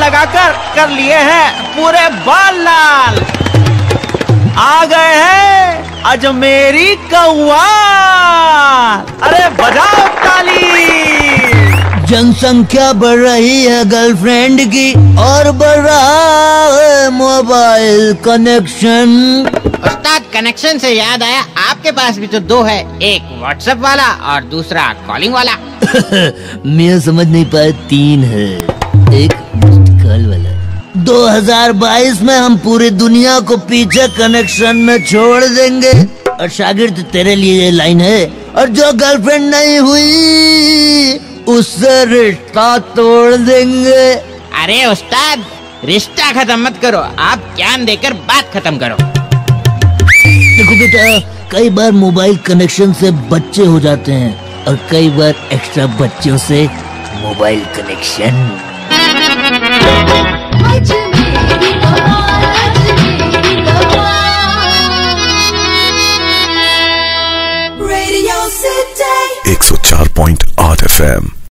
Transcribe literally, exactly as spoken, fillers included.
लगाकर कर लिए हैं पूरे बाल लाल। आ गए हैं अजमेरी कौआ, अरे बजाओ ताली। जनसंख्या बढ़ रही है गर्लफ्रेंड की और बढ़ रहा है मोबाइल कनेक्शन। उस्ताद कनेक्शन से याद आया, आपके पास भी तो दो है, एक व्हाट्सएप वाला और दूसरा कॉलिंग वाला। मैं समझ नहीं पाया, तीन है, एक मिस्ड कॉल वाला। दो हज़ार बाईस में हम पूरी दुनिया को पीछे कनेक्शन में छोड़ देंगे। और शागिर्द तेरे लिए ये लाइन है, और जो गर्लफ्रेंड नहीं हुई उससे रिश्ता तोड़ देंगे। अरे उस्ताद, रिश्ता खत्म मत करो, आप ज्ञान देकर बात खत्म करो। देखो बेटा, कई बार मोबाइल कनेक्शन से बच्चे हो जाते हैं और कई बार एक्स्ट्रा बच्चों से मोबाइल कनेक्शन। एक सौ चार पॉइंट आठ एफ एम